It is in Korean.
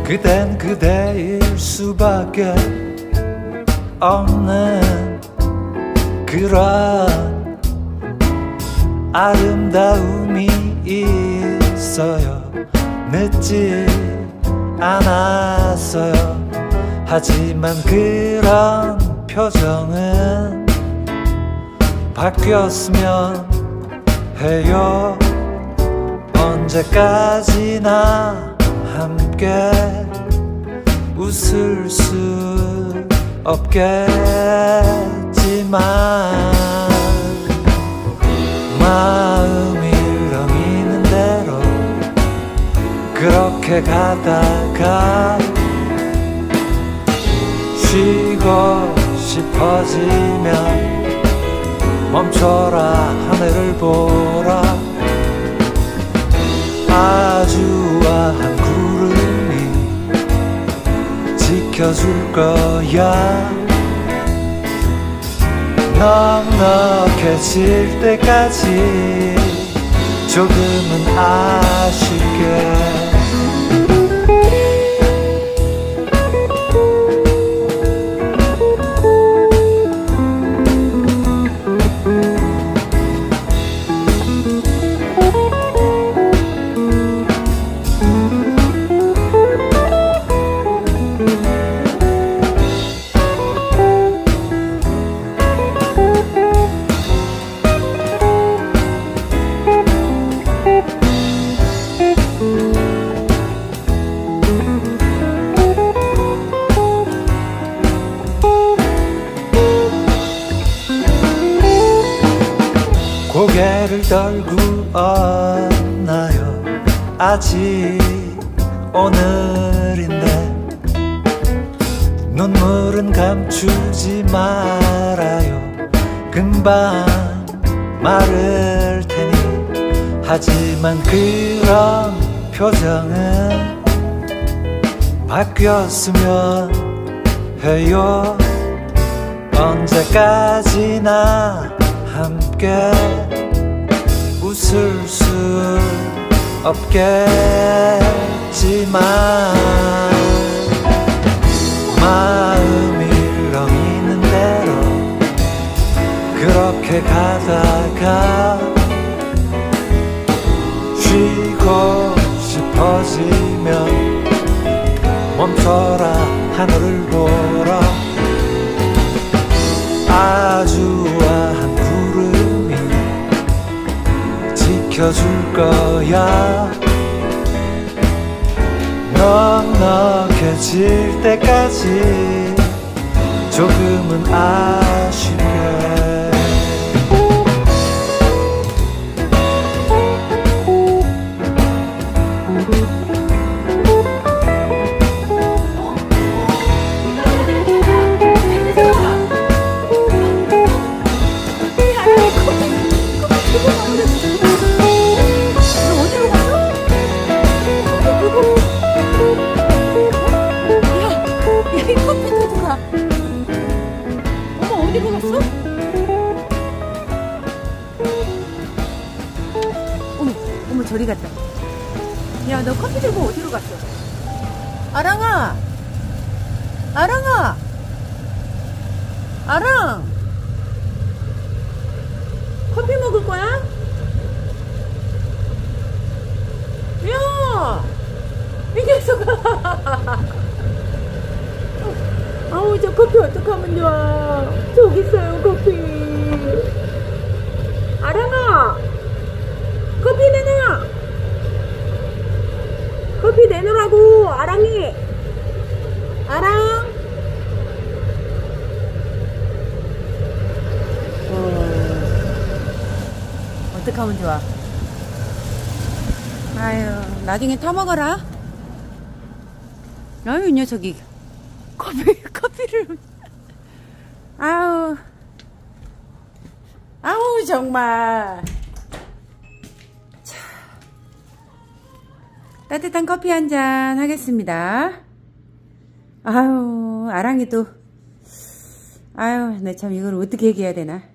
그댄 그대일 수밖에 없는 그런 아름다움이 있어요. 늦지 않았어요. 하지만 그런 표정은 바뀌었으면 해요. 언제까지나 함께 웃을 수 없겠지만 마음이 흐렁이는 대로 그렇게 가다가 쉬고 싶어지면 멈춰라 하늘을 보라. 아주 우아한 구름이 지켜줄 거야. 넉넉해질 때까지 조금은 아쉽게. 고개를 떨고 없나요? 아직 오늘인데 눈물은 감추지 말아요. 금방 마를 테니. 하지만 그런 표정은 바뀌었으면 해요. 언제까지나 함께 웃을 수 없겠지만 마음이 흐렁이는 대로 그렇게 가다가 쉬고 싶어지면 멈춰라 하늘을 보라. 아주 우아한 구름이 지켜줄 거야. 넉넉해질 때까지 조금은 아쉽게. 어디로 갔어? 어머 저리 갔다. 야, 너 커피 들고 어디로 갔어? 아랑아, 아랑아, 아랑, 커피 먹을 거야? 야, 이 녀석아. 아우, 저 커피 어떡하면 좋아. 저기 있어요, 커피. 아랑아, 커피 내놔. 커피 내놓으라고, 아랑이. 아랑. 어떡하면 좋아. 아유, 나중에 타먹어라. 아유, 이 녀석이. 커피를. 아우 정말. 자, 따뜻한 커피 한잔 하겠습니다. 아유, 아랑이도. 아유, 내 참 이걸 어떻게 얘기해야 되나.